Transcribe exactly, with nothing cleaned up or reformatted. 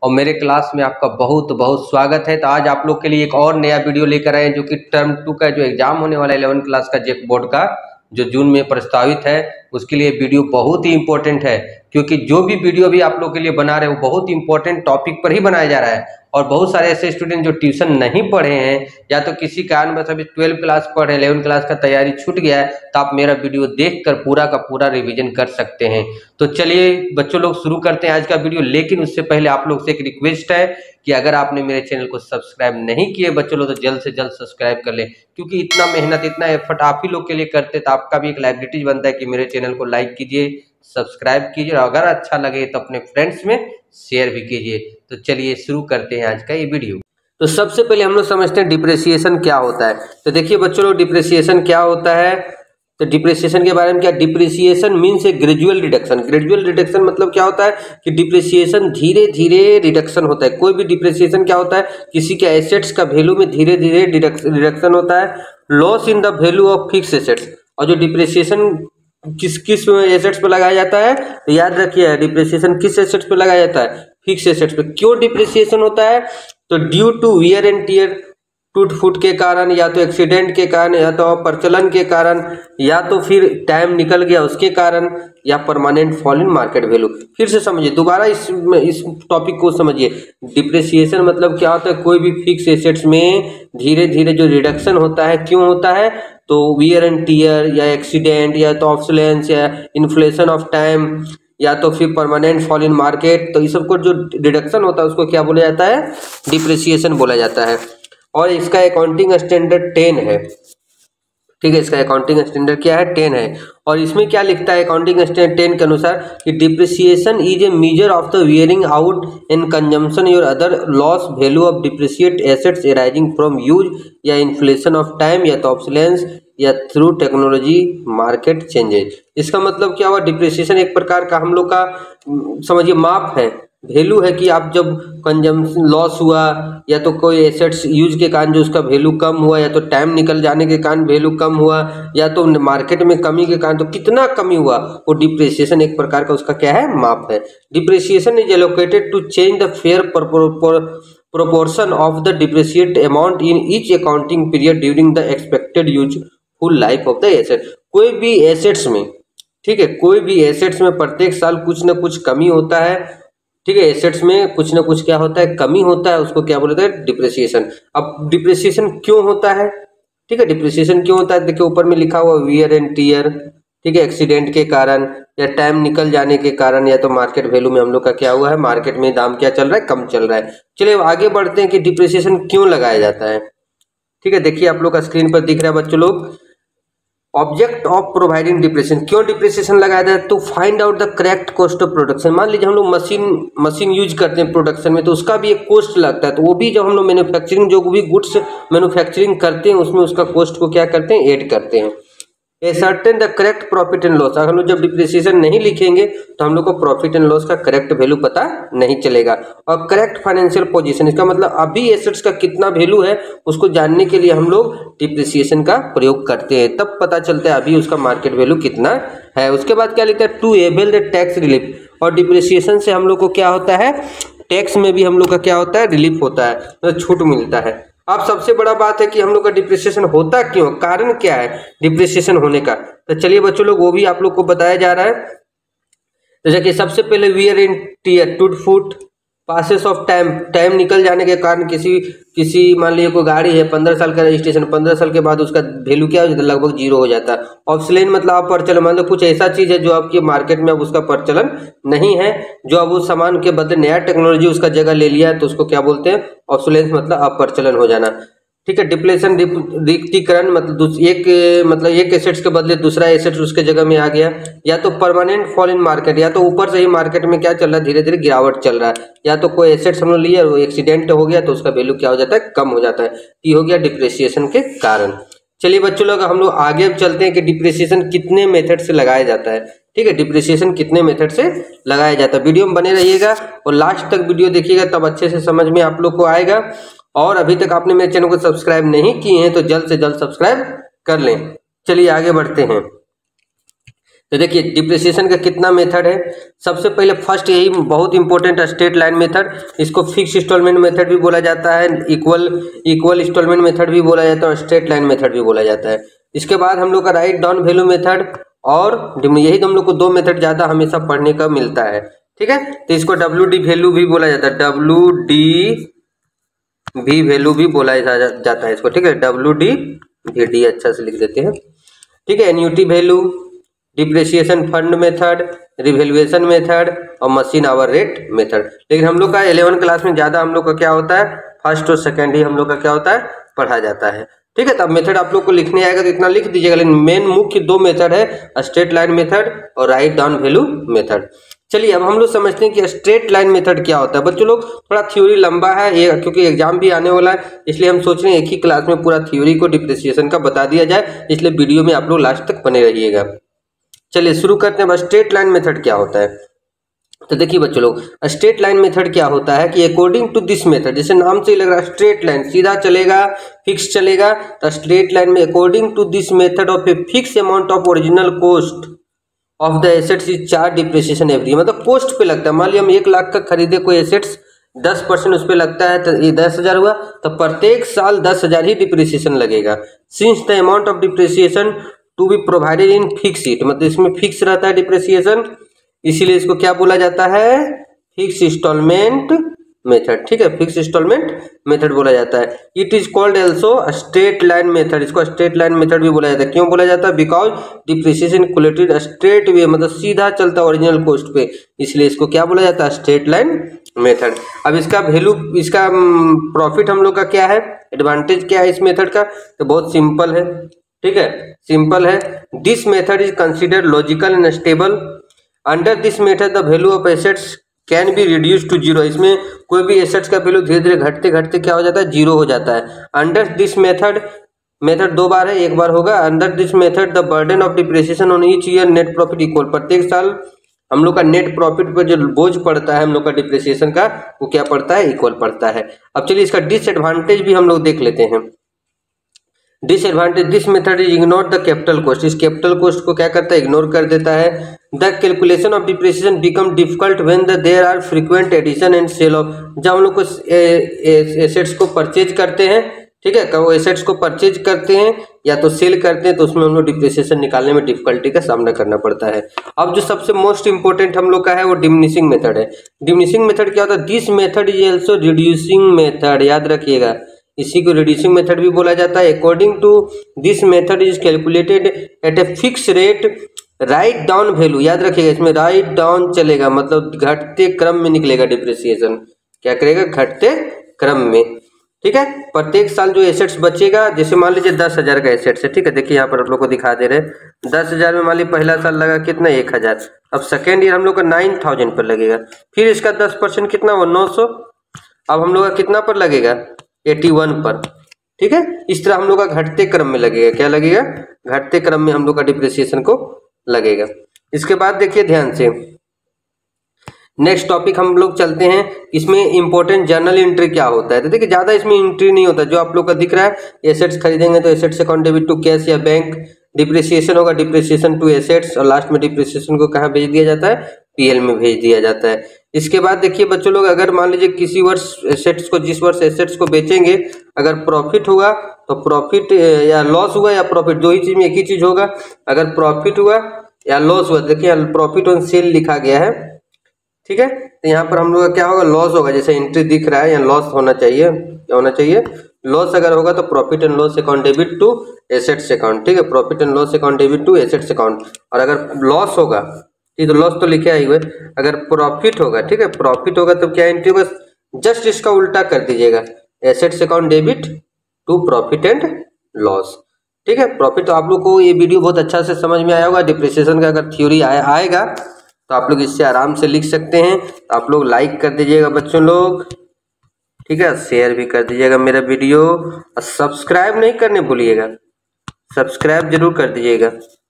और मेरे क्लास में आपका बहुत बहुत स्वागत है। तो आज आप लोग के लिए एक और नया वीडियो लेकर आए हैं, जो कि टर्म टू का जो एग्जाम होने वाला है इलेवन क्लास का जेक बोर्ड का, जो जून में प्रस्तावित है, उसके लिए वीडियो बहुत ही इंपॉर्टेंट है। क्योंकि जो भी वीडियो भी आप लोग के लिए बना रहे हैं वो बहुत इंपॉर्टेंट टॉपिक पर ही बनाया जा रहा है। और बहुत सारे ऐसे स्टूडेंट जो ट्यूशन नहीं पढ़े हैं या तो किसी कारण बस अभी ट्वेल्व क्लास पढ़ रहे हैं, इलेवन क्लास का तैयारी छूट गया है, तो आप मेरा वीडियो देखकर पूरा का पूरा रिवीजन कर सकते हैं। तो चलिए बच्चों लोग शुरू करते हैं आज का वीडियो। लेकिन उससे पहले आप लोग से एक रिक्वेस्ट है कि अगर आपने मेरे चैनल को सब्सक्राइब नहीं किए बच्चों लोग, तो जल्द से जल्द सब्सक्राइब कर ले। क्योंकि इतना मेहनत इतना एफर्ट आप ही लोग के लिए करते, तो आपका भी एक लाइबिलिटीज बनता है कि मेरे चैनल को लाइक कीजिए, सब्सक्राइब कीजिए, और अगर अच्छा लगे तो अपने फ्रेंड्स में शेयर भी कीजिए। तो चलिए शुरू करते हैं आज का ये वीडियो। तो सबसे पहले हम लोग समझते हैं डिप्रिसिएशन क्या होता है। तो देखिए बच्चों लोग, डिप्रिसिएशन क्या होता है। तो डिप्रिसिएशन के बारे में क्या, depreciation means a gradual reduction. Gradual reduction मतलब क्या होता है कि डिप्रिसिएशन धीरे धीरे रिडक्शन होता है। कोई भी डिप्रिसिएशन क्या होता है, किसी के एसेट्स का वैल्यू में धीरे धीरे रिडक्शन होता है। Loss in the value of fix assets. और जो डिप्रिसिएशन किस किस एसेट्स पे लगाया जाता है, तो याद रखिए डिप्रिसिएशन किस एसेट्स पे लगाया जाता है, फिक्स एसेट्स पे। क्यों डिप्रिसिएशन होता है, तो due to wear and tear, टूट फूट के कारण, या तो एक्सीडेंट के कारण, या तो प्रचलन के कारण, या तो फिर टाइम निकल गया उसके कारण, या permanent fall in market value. फिर से समझिए, दोबारा इस इस टॉपिक को समझिए। डिप्रिसिएशन मतलब क्या होता है, कोई भी फिक्स एसेट्स में धीरे धीरे जो रिडक्शन होता है। क्यों होता है, तो वियर एंड टियर, या एक्सीडेंट, या तो ऑब्सोलेंस, या इन्फ्लेशन ऑफ टाइम, या तो फिर परमानेंट फॉल इन मार्केट। तो इस सबको जो रिडक्शन होता है उसको क्या बोला जाता है, डिप्रिसिएशन बोला जाता है। और इसका अकाउंटिंग स्टैंडर्ड टेन है, ठीक है। इसका अकाउंटिंग स्टैंडर्ड क्या है, टेन है। और इसमें क्या लिखता है अकाउंटिंग स्टैंडर्ड टेन के अनुसार कि depreciation is a measure of the wearing out in consumption or other loss value of depreciate assets arising from use, या इन्फ्लेशन ऑफ टाइम, या तो ऑब्सोलेंस, या थ्रू टेक्नोलॉजी मार्केट चेंजेस। इसका मतलब क्या हुआ, डिप्रिसिएशन एक प्रकार का हम लोग का समझिए माप है, वैल्यू है कि आप जब कंजम्पशन लॉस हुआ, या तो कोई एसेट्स यूज के कारण जो उसका वैल्यू कम हुआ, या तो टाइम निकल जाने के कारण वैल्यू कम हुआ, या तो मार्केट में कमी के कारण, तो कितना कमी हुआ, वो डिप्रिसिएशन एक प्रकार का उसका क्या है, माप है। Depreciation is allocated to change the fair proportion of the depreciate amount in each accounting period during the expected useful life of the asset। कोई भी एसेट्स में, ठीक है, कोई भी एसेट्स में प्रत्येक साल कुछ ना कुछ कमी होता है, ठीक है। एसेट्स में कुछ ना कुछ क्या होता है, कमी होता है, उसको क्या बोलते हैं, डिप्रिसिएशन। अब डिप्रिसिएशन क्यों होता है, ठीक है, डिप्रिसिएशन क्यों होता है, देखिए ऊपर में लिखा हुआ वियर एंड टियर, ठीक है, एक्सीडेंट के कारण, या टाइम निकल जाने के कारण, या तो मार्केट वैल्यू में हम लोग का क्या हुआ है, मार्केट में दाम क्या चल रहा है, कम चल रहा है। चलिए आगे बढ़ते हैं कि डिप्रिसिएशन क्यों लगाया जाता है, ठीक है। देखिए आप लोग का स्क्रीन पर दिख रहा है बच्चों लोग, ऑब्जेक्ट ऑफ प्रोवाइडिंग डिप्रिसिएशन। क्यों डिप्रिसिएशन लगाया जाता है, तो find out the correct cost of production. मान लीजिए हम लोग मशीन मशीन यूज करते हैं प्रोडक्शन में, तो उसका भी एक कॉस्ट लगता है। तो वो भी जब हम लोग मैन्युफैक्चरिंग जो भी गुड्स मैन्युफैक्चरिंग करते हैं उसमें उसका कॉस्ट को क्या करते हैं, ऐड करते हैं। Certain the correct profit and loss. अगर हम लोग जब डिप्रिसिएशन नहीं लिखेंगे तो हम लोग को प्रॉफिट एंड लॉस का करेक्ट वैल्यू पता नहीं चलेगा। और करेक्ट फाइनेंशियल पोजीशन, इसका मतलब अभी एसेट्स का कितना वैल्यू है उसको जानने के लिए हम लोग डिप्रिसिएशन का प्रयोग करते हैं, तब पता चलता है अभी उसका मार्केट वैल्यू कितना है। उसके बाद क्या लिखता है, to able the tax relief. और डिप्रिसिएशन से हम लोग को क्या होता है, टैक्स में भी हम लोग का क्या होता है, रिलीफ होता है, तो छूट मिलता है। अब सबसे बड़ा बात है कि हम लोग का डिप्रिसिएशन होता क्यों, कारण क्या है डिप्रिसिएशन होने का। तो चलिए बच्चों लोग वो भी आप लोग को बताया जा रहा है। तो देखिए सबसे पहले वियर एंड टियर, टूट फूट, पासेस ऑफ टाइम, टाइम निकल जाने के कारण किसी किसी मान लीजिए कोई गाड़ी है पंद्रह साल का रजिस्ट्रेशन, पंद्रह साल के बाद उसका वैल्यू क्या हो जाता है, लगभग जीरो हो जाता है। ऑब्सोलेंट मतलब आप प्रचलन, मान लो कुछ ऐसा चीज है जो आपकी मार्केट में अब उसका प्रचलन नहीं है, जो अब उस सामान के बदले नया टेक्नोलॉजी उसका जगह ले लिया है, तो उसको क्या बोलते हैं, ऑब्सोलेंस मतलब अप्रचलन हो जाना, ठीक है। डिप्लेशन रिक्तीकरण मतलब एक मतलब एक एसेट्स के बदले दूसरा एसेट्स उसके जगह में आ गया, या तो परमानेंट फॉल इन मार्केट, या तो ऊपर से ही मार्केट में क्या चल रहा है, धीरे धीरे गिरावट चल रहा है, या तो कोई एसेट्स हम लोग लिए वो एक्सीडेंट हो गया तो उसका वैल्यू क्या हो जाता है, कम हो जाता है। ये हो गया डिप्रिसिएशन के कारण। चलिए बच्चों लोग हम लोग आगे चलते हैं कि डिप्रिसिएशन कितने मेथड से लगाया जाता है, ठीक है। डिप्रिसिएशन कितने मेथड से लगाया जाता है, वीडियो में बने रहिएगा और लास्ट तक वीडियो देखिएगा, तब अच्छे से समझ में आप लोग को आएगा। और अभी तक आपने मेरे चैनल को सब्सक्राइब नहीं किए हैं तो जल्द से जल्द सब्सक्राइब कर लें। चलिए आगे बढ़ते हैं। तो देखिए डिप्रिसिएशन का कितना मेथड है। सबसे पहले फर्स्ट यही बहुत इंपॉर्टेंट स्ट्रेट लाइन मेथड, इसको फिक्स इंस्टॉलमेंट मेथड भी बोला जाता है, इक्वल इक्वल इंस्टॉलमेंट मेथड भी बोला जाता है और स्ट्रेट लाइन मेथड भी बोला जाता है। इसके बाद हम लोग का राइट डाउन वैल्यू मेथड और यही हम लोग को दो मेथड ज़्यादा हमेशा पढ़ने का मिलता है, ठीक है। तो इसको डब्ल्यू डी वैल्यू भी बोला जाता है, डब्ल्यू डी भी वैल्यू भी बोला जाता है इसको, ठीक है। डब्ल्यू डी भी डी अच्छा से लिख देते हैं, ठीक है। Annuity value, depreciation fund method, revaluation method और मशीन आवर रेट मेथड। लेकिन हम लोग का इलेवन क्लास में ज़्यादा हम लोग का क्या होता है, फर्स्ट और सेकंड ही हम लोग का क्या होता है, पढ़ा जाता है, ठीक है। तब मेथड आप लोग को लिखने आएगा तो इतना लिख दीजिएगा, लेकिन मेन मुख्य दो मेथड है, स्ट्रेट लाइन मेथड और राइट डाउन वैल्यू मेथड। चलिए अब हम लोग समझते हैं कि स्ट्रेट लाइन मेथड क्या होता है। बच्चों लोग थोड़ा थ्योरी लंबा है ये, क्योंकि एग्जाम भी आने वाला है, इसलिए हम सोच रहे हैं एक ही क्लास में पूरा थ्योरी को डिप्रिसिएशन का बता दिया जाए, इसलिए वीडियो में आप लोग लास्ट तक बने रहिएगा। चलिए शुरू करते हैं। स्ट्रेट लाइन मेथड क्या होता है, तो देखिए बच्चों लोग स्ट्रेट लाइन मेथड क्या होता है कि अकॉर्डिंग टू दिस मेथड, जैसे नाम से ही लग रहा है स्ट्रेट लाइन सीधा चलेगा, फिक्स चलेगा, तो स्ट्रेट लाइन में according to this method of a fix amount of original cost of the assets is charge depreciation every, मतलब कॉस्ट पे लगता है। मान लिया हम एक लाख का खरीदे कोई एसेट्स, दस परसेंट उस पर लगता है, तो ये दस हजार हुआ, तो प्रत्येक साल दस हजार ही डिप्रिसिएशन लगेगा। Since the amount of depreciation to be provided in fix it, मतलब इसमें फिक्स रहता है डिप्रिसिएशन, इसीलिए इसको क्या बोला जाता है, फिक्स इंस्टॉलमेंट मेथड, ठीक है। फिक्स इंस्टॉलमेंट मेथड बोला जाता है। It is called also straight line method, इसको स्ट्रेट लाइन मेथड भी बोला जाता है। क्यों बोला जाता है, because depreciation calculated straight way, मतलब सीधा चलता ओरिजिनल कॉस्ट पे, इसलिए इसको क्या बोला जाता है, स्ट्रेट लाइन मेथड। अब इसका वैल्यू, इसका प्रॉफिट हम लोग का क्या है, एडवांटेज क्या है इस मेथड का, तो बहुत सिंपल है, ठीक है, सिंपल है। This method is considered logical and stable. Under this method the value of assets can be reduce to zero, इसमें कोई भी एसेट्स का वैल्यू धीरे धीरे घटते घटते क्या हो जाता है, जीरो हो जाता है। अंडर दिस मेथड, मेथड दो बार है, एक बार होगा। Under this method the burden of depreciation on each year net profit equal, प्रत्येक साल हम लोग का नेट प्रॉफिट पर जो बोझ पड़ता है हम लोग का डिप्रिसिएशन का, वो क्या पड़ता है, इक्वल पड़ता है। अब चलिए इसका डिसएडवांटेज भी हम लोग देख लेते हैं। Disadvantage, this method is ignore the capital cost, इस कैपिटल कॉस्ट को क्या करता है, इग्नोर कर देता है। The calculation of depreciation become difficult when the there are frequent addition and sale of, जब हम लोग को एसेट्स को परचेज करते हैं, ठीक है, वो एसेट्स को परचेज करते हैं या तो सेल करते हैं, तो उसमें हम लोग डिप्रिसिएशन निकालने में डिफिकल्टी का सामना करना पड़ता है। अब जो सबसे मोस्ट इंपॉर्टेंट हम लोग का है वो डिमिनिशिंग मेथड है। डिमिनिशिंग मेथड क्या होता है, this method is also reducing method, याद रखिएगा, इसी को रिड्यूसिंग मेथड भी बोला जाता है। According to this method is calculated at a fix rate, write down value, याद रखिएगा इसमें राइट डाउन चलेगा, मतलब घटते क्रम में निकलेगा डिप्रिसिएशन, क्या करेगा, घटते क्रम में, ठीक है। प्रत्येक साल जो एसेट्स बचेगा, जैसे मान लीजिए दस हजार का एसेट्स है, ठीक है, देखिए यहाँ पर आप लोग को दिखा दे रहे हैं दस हजार में मान लीजिए पहला साल लगा कितना, एक हजार, अब सेकेंड ईयर हम लोग का नाइन थाउजेंड पर लगेगा, फिर इसका दस परसेंट कितना हुआ, नौ सौ, अब हम लोग का कितना पर लगेगा, इक्यासी पर, ठीक है। इस तरह हम लोग का घटते क्रम में लगेगा, क्या लगेगा, घटते क्रम में हम लोग का डिप्रिसिएशन को लगेगा। इसके बाद देखिए ध्यान से नेक्स्ट टॉपिक हम लोग चलते हैं, इसमें इंपॉर्टेंट जर्नल एंट्री क्या होता है। तो देखिए ज्यादा इसमें एंट्री नहीं होता, जो आप लोग का दिख रहा है, एसेट्स खरीदेंगे तो assets account debit to cash या बैंक, डिप्रिसिएशन होगा डिप्रिसिएशन टू एसेट्स, और लास्ट में डिप्रिसिएशन को कहाँ भेज दिया जाता है, पीएल में भेज दिया जाता है। इसके बाद देखिए बच्चों लोग, अगर मान लीजिए किसी वर्ष एसेट्स को, जिस वर्ष एसेट्स को बेचेंगे, अगर प्रॉफिट हुआ तो प्रॉफिट, या लॉस हुआ या प्रॉफिट, दो ही चीज में एक ही चीज होगा। अगर प्रॉफिट हुआ या लॉस हुआ, देखिए प्रॉफिट ऑन सेल लिखा गया है, ठीक है, तो यहाँ पर हम लोग का क्या होगा, लॉस होगा, जैसे एंट्री दिख रहा है यहाँ लॉस होना चाहिए, क्या होना चाहिए, लॉस अगर होगा तो profit and loss account debit to assets account, ठीक है, profit and loss account debit to assets account. और अगर लॉस होगा, ठीक, तो लॉस तो लिखे आई हुए, अगर प्रॉफिट होगा, ठीक है, प्रॉफिट होगा तो क्या एंट्री होगा, जस्ट इसका उल्टा कर दीजिएगा, assets account debit to profit and loss, ठीक है। प्रॉफिट, तो आप लोग को ये वीडियो बहुत अच्छा से समझ में आया होगा। डिप्रिसिएशन का अगर थ्योरी आए, आएगा तो आप लोग इससे आराम से लिख सकते हैं। तो आप लोग लाइक कर दीजिएगा बच्चों लोग, ठीक है, शेयर भी कर दीजिएगा मेरा वीडियो, और सब्सक्राइब नहीं करने भूलिएगा, सब्सक्राइब जरूर कर दीजिएगा।